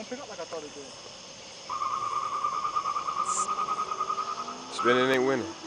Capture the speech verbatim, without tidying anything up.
don't pick up like I thought it did. Spinning ain't winning.